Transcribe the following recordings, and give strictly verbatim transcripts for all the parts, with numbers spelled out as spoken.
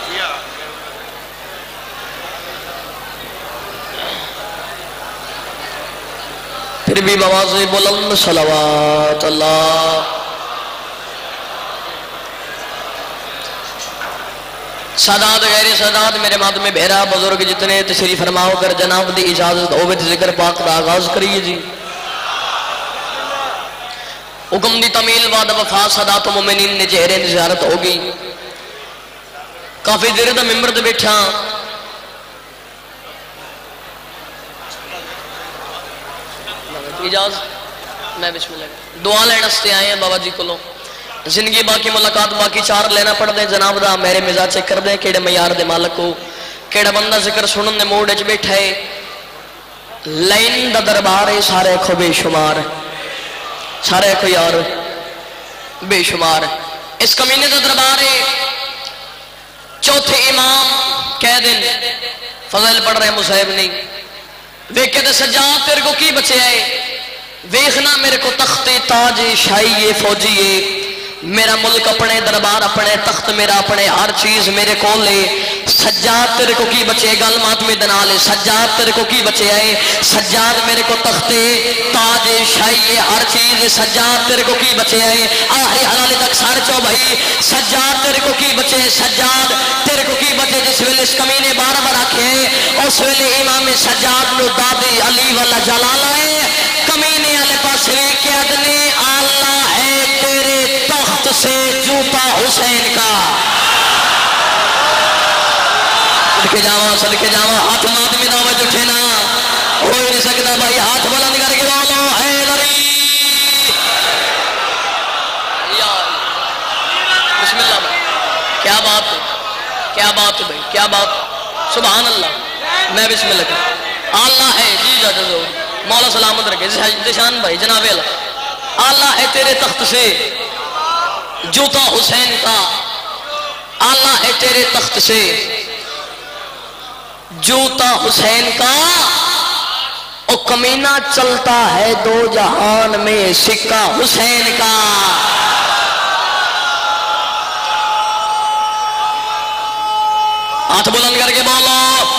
پھر بھی بواز بلند صلوات اللہ. سادات غیر سادات میرے ماتم میں بہرا بزرگ جتنے تشریف فرماؤ کر جناب دی اجازت ہوئے ذکر پاک دا آغاز کریے جی. حکم دی تمیل بعد وفا سادات مومنین نے چہرے زیارت ہوگی. کافی دیر دا ممبر دے بیٹھا اجازت میں بسم اللہ دعا لینا ستے آئے ہیں بابا جی کو لو. زندگی باقی ملاقات باقی چار لینا پڑھ دیں جناب دا میرے مزاج چیک کر دیں کیڑے معیار دے مالک کو کیڑا بندہ ذکر سنن دے موڈ وچ بیٹھا ہے. لائن دا دربار ہے سارے کو بے شمار سارے کو یار بے شمار. اس کمینے دا دربار ہے چوتھے امام کہہ دن فضل پڑھ رہے مصیب نہیں ویکھے دے سجاد تیرے کو کی بچے آئے ویخنا میرے کو تخت تاج شاہی فوجی میرا ملک اپنے دربار اپنے تخت میرا اپنے ہر چیز میرے کو لے. سجاد تیرے کو کی بچے گل ماتمی دنا لے سجاد تیرے کو کی بچے آئے سجاد میرے کو تخت تاج شاہی ہر چیز سجاد تیرے کو کی بچے آئے آخری حلال تک سار چو بھائی سجاد تیرے کو کی بچے سجاد تیرے کو کی بچے جس ویلے اس کمینے بار بار آکھے اس ویلے امام سجاد نو دادی علی والا جلال آئے کمینے والے پاس کے ادنے اللہ ہے تیرے تخت سے جوتا حسین کا. صدقے جاواں صدقے جاواں ہاتھ مات میں دعوت اٹھے نا ہو ہی نہیں سکتا بھائی ہاتھ بلند کر کے بولو حیدری یا بسم اللہ بھائی. کیا بات ہے کیا بات ہے بھائی کیا بات سبحان اللہ. میں بسم اللہ کر اللہ ہے جی جا جو مولا سلامت رکھے دشان بھائی جناب اللہ اللہ ہے تیرے تخت سے جوتا حسین کا اللہ ہے تیرے تخت سے جوتا حسین کا او کمینہ چلتا ہے دو جہان میں سکہ حسین کا. ہاتھ بلند کر کے بولو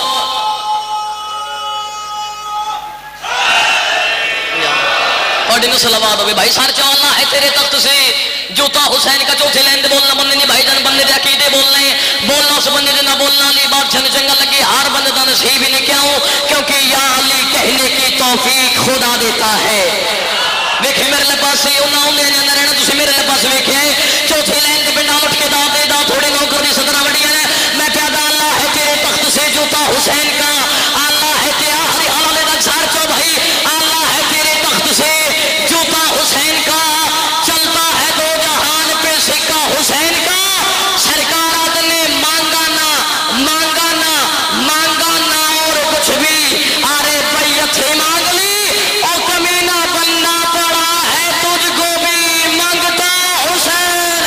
اور صلوات ہوگی بھائی سار چاہ اللہ ہے تیرے تخت سے جوتا حسین کا چوتھے لین دے بولنا بندے نہیں بھائی جان بندے دے عقیدے بولنا ہے بولنا اس بندے دے نہ بولنا علی بادشاہ نے چنگا لگی ہر بندے دا نصیب ہی نہیں کیا ہوں کیونکہ یا علی کہنے کی توفیق خدا دیتا ہے. ویکھے میرے لے پاس سے انہاں ہوندے نے اندر رہنا تسی میرے لے پاس ویکھے چوتھے لین دے پنڈا اٹھ کے دا دے دا تھوڑے نوکر دی صدرہ وڈیاں نے میں پیادا اللہ ہے تیرے تخت سے جوتا حسین کا اللہ ہے تیرے آخری حوالے دا سار چو بھائی اللہ ہے تیرے تخت سے جوتا حسین کا چلتا ہے دو جہان پہ سکہ حسین کا. سرکار آدھنے مانگا نہ مانگا نہ مانگا نہ اور کچھ بھی آرے بیعت ہی مانگ لی اور کمینہ بننا پڑا ہے تجھ کو بھی مانگتا حسین.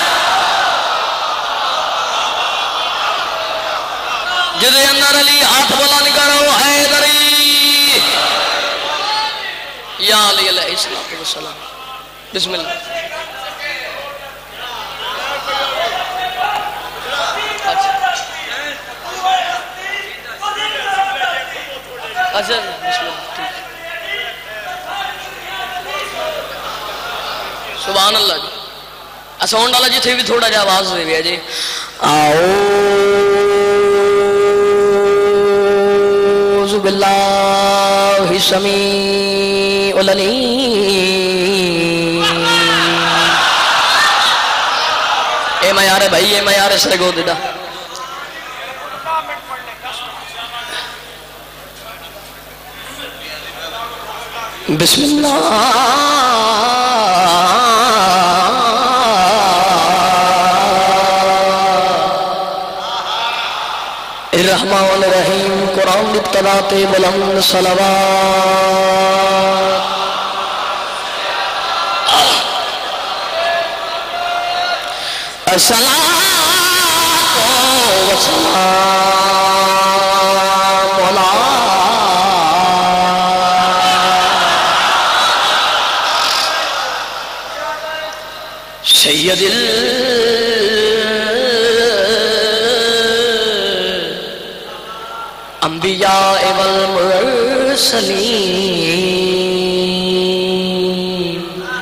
جدے اندر علی ہاتھ بلند کرو حیدری یا علی علیہ السلام بسم اللہ. اچھا بسم اللہ سبحان اللہ جی. ساؤنڈ والا جی تھے بھی تھوڑا جا آواز دے دیا جی. اعوذ باللہ السمیع العلیم. اے معیار ہے بھائی اے معیار ہے سرے گو دیدہ بسم اللہ الرحمن الرحیم. قرآن ابتدات بلند صلوات الصلاۃ والسلام علی سید انبیاء والمرسلین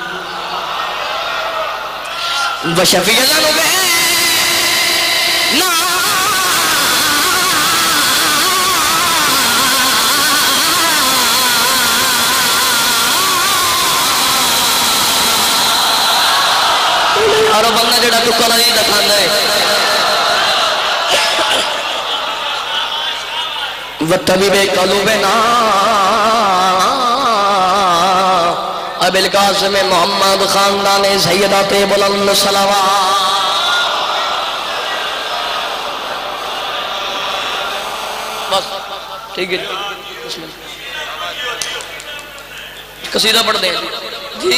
وشفیع ذنوبین اور بندہ جڑا ٹکڑا نہیں دکھانا ہے وَطَبِبِ قَلُوبِنَا ابو القاسم محمد خاندان سیدات بلند صلوات بس ٹھیک ہے بسم اللہ قصیدہ پڑھ دیں جی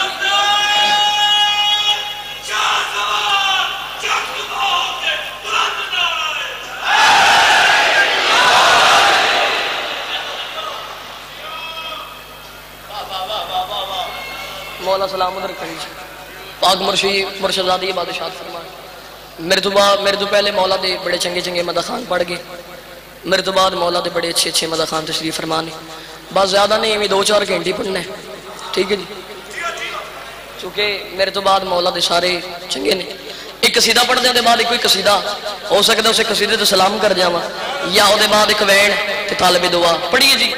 مولا سلامت رکھیں پاک مرشی مرشدادی بادشاہ فرمائے میرے تو بعد میرے تو پہلے مولا دے بڑے چنگے چنگے مدخان پڑھ گئے میرے تو بعد مولا دے بڑے اچھے اچھے مدخان تشریف فرمانے بس زیادہ نہیں ہمیں دو چار گھنٹے پڑھنا ہے ٹھیک ہے جی چونکہ میرے تو بعد مولا دے سارے چنگے نے ایک قصیدہ پڑھ دیں دے بعد ایک کوئی قصیدہ ہو سکتا ہے اسے قصیدے تو سلام کر جاواں یا او دے بعد ایک وین تے طالب دعا پڑھیے جی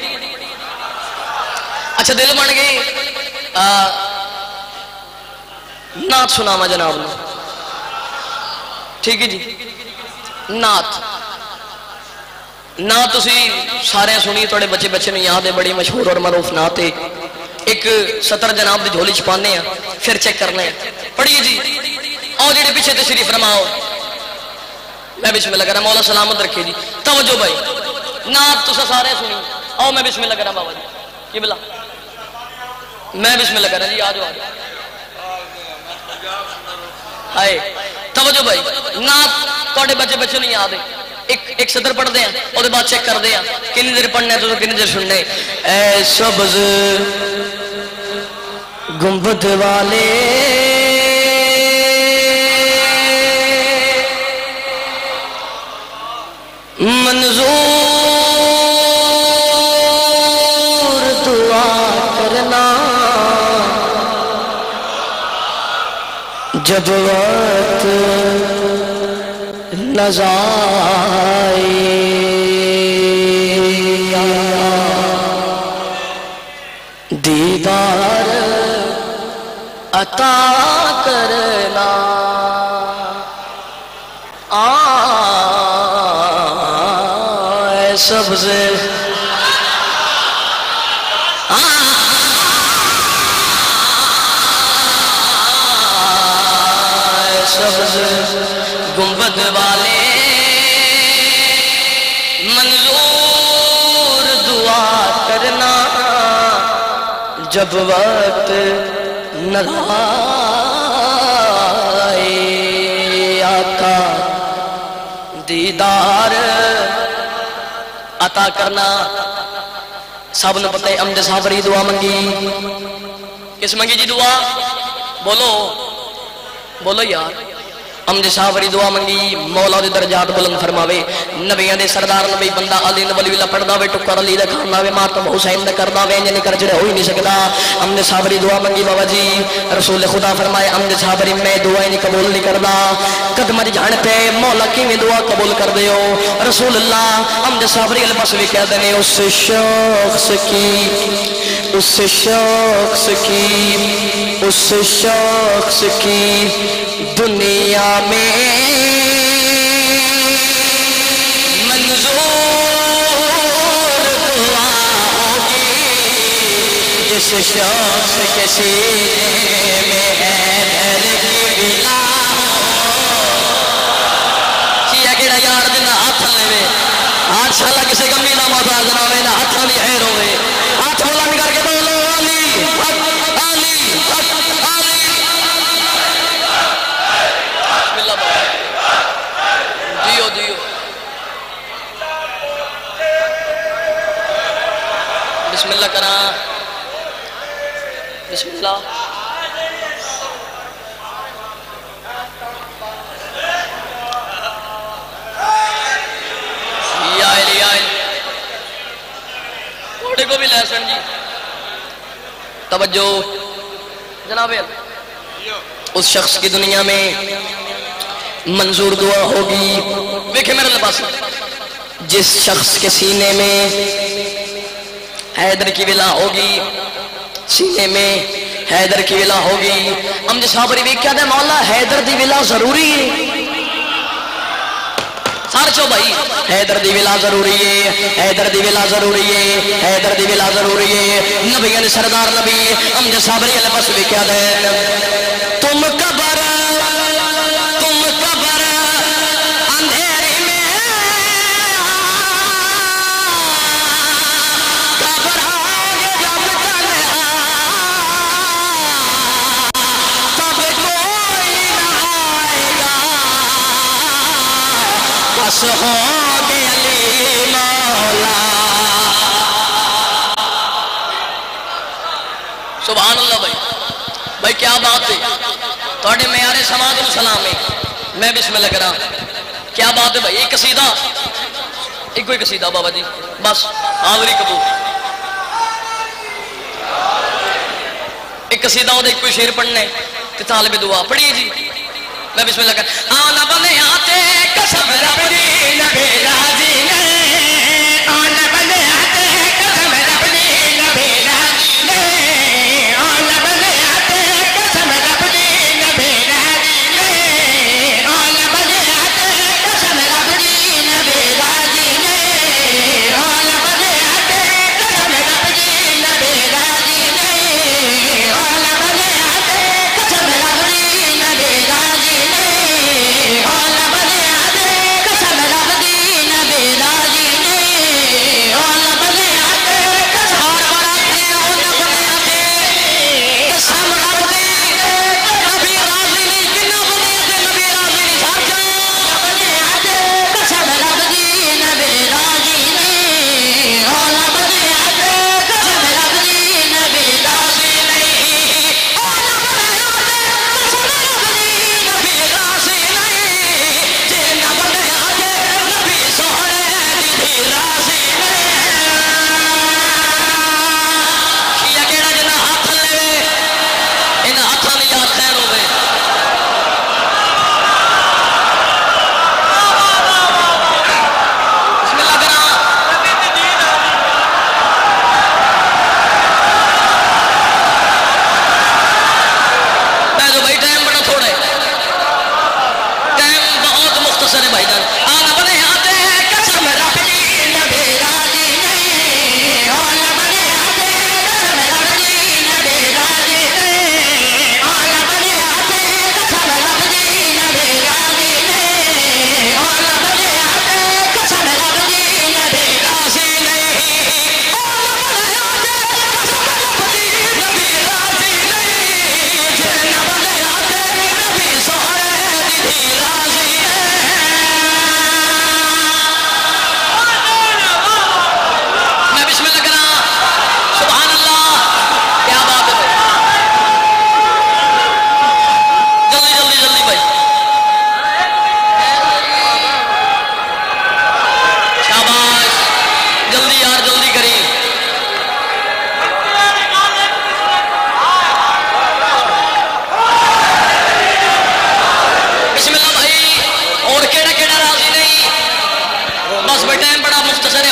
اچھا دل بن گئے نعت سناما جناب نے ٹھیک ہے جی نعت نعت تسی سارے سنی توڑے بچے بچے نے یاد ہے بڑی مشہور اور معروف نعت ہے ایک سطر جناب دی جھولی چھپانے ہیں پھر چیک کرنے ہیں پڑھیے جی آؤ جڑے پیچھے تشریف فرماؤ میں بسم اللہ کرا مولا سلامت رکھے جی توجہ بھائی نعت تسا سارے سنی آؤ میں بسم اللہ کرا بابا جی کی بلا میں بسم اللہ کرا جی آجو آجو آئے توجہ بھائی نعت توڑے بچے بچے نہیں یاد ہے ایک ایک صدر پڑھ دیں اور دے بعد چیک کر دیں کنی دیر پڑھنے تو کنی دیر سننے اے سبز گنبد والے منظور دعا کرنا جب وقت نظائے دیدار عطا کرنا آئے سبز سبز گنبد والے منظور دعا کرنا جب وقت نظائے آقا دیدار عطا کرنا سب نے پتہ ہے امد صابری دعا منگی کس منگی جی دعا بولو بولو یار امد صابری دعا منگی مولا دے درجات بلند فرماوے نبیان دے سردار نبی بندہ علی نبی اللہ پڑھ داوے ٹکر علی دے کھانا وے ماتم حسین دے کر داوے انجھے نکر جڑے ہوئی نہیں سکتا امد صابری دعا منگی بابا جی رسول خدا فرمائے امد صابری میں دعائیں نہیں قبول نہیں کردہ قدم جھان پہ مولا کی میں دعا قبول کر دے ہو رسول اللہ امد صابری البس بھی کہہ دینے اس شخص کی اس شخص کی اس شخص کی دنیا میں منظور دعا ہوگی جس شخص کے سینے میں حیدر کی بلا چیئے کیڑا یار جنہ ہاتھ لے آج شاءاللہ کسی کمی نہ موتا جناوے نہ ہاتھ لی حیر ہوئے ہاتھ بلند کر کے بولو علی حق علی حق علی بسم اللہ بابا دیو دیو بسم اللہ کرا بسم اللہ یا علی یا علی ملے سن جی توجہ جناب اس شخص کی دنیا میں منظور دعا ہوگی دیکھیں میرے لباس جس شخص کے سینے میں حیدر کی ولا ہوگی سینے میں حیدر کی ولا ہوگی ہم جس صابری بھی کیا دے مولا حیدر دی ولا ضروری ہے سار چو بھائی حیدر دی ولا ضروری ہے حیدر دی ولا ضروری ہے حیدر دی ولا ضروری ہے نبی نے سردار نبی ہم جس صابری علیہ بس بھی کیا دے تم قبر تم قبر اندھیری میں گھبراؤگے جب تنہا تب کوئی نہ آئے گا بس ہوگے علی مولا سبحان اللہ بھائی بھائی کیا بات ہے توڑے میارے سماج و سلام ہے میں بسم اللہ کرا کیا بات ہے بھائی ایک قصیدہ ایک کوئی قصیدہ بابا جی بس حاضری قبول ایک قصیدہ ہو دے ایک کوئی شعر پڑھنے تے طالب دعا پڑھیے جی میں بسم اللہ کرا آنا بنے آتے قسم رب دی نبی راضی نے آنا بنے آتے قسم رب دی نبی راضی نے آنا بنے آتے قسم رب دی نبی راضی نے آنا بنے آتے قسم رب دی نبی راضی نے آنا بنے آتے قسم رب دی نبی راضی نے آنا بنے آتے قسم رب دی نبی راضی نے آنا بنے آتے قسم رب دی نبی راضی نے آنا بنے آتے قسم رب دی قسم رب دی نبی راضی نے کنا بنے آتے نبی راضی نے ساتھ بنے آتے قسم رب دی نبی راضی نے آنا بنے آتے قسم رب دی نبی راضی نے آنا بنے آتے قسم رب دی نبی راضی نے جنا بنے آتے نبی سونے دی راضی نے کیا کیڑا جنا ہاتھ لے ان ہاتھاں دی یاد خیر ہوے بسم اللہ کرا میں جو بھائی ٹائم بڑا تھوڑا ہے ٹائم بہت مختصر ہے بھائی جان آنا بنے آتے قسم رب دی نبی راضی نے آنا بنے آتے قسم رب دی نبی راضی نے آنا بنے آتے قسم رب دی نبی راضی نے آنا بنے آتے قسم رب دی نبی راضی نے آنا بنے آتے قسم رب دی نبی راضی نے جنا بنے آتے نبی سونے دی راضی نے میں بسم اللہ کرا سبحان اللہ کیا بات ہے جلدی جلدی جلدی بھائی شاباش جلدی یار جلدی کری بسم اللہ بھائی اور کیڑا کیڑا راضی نہیں بس بھائی ٹائم بڑا مختصر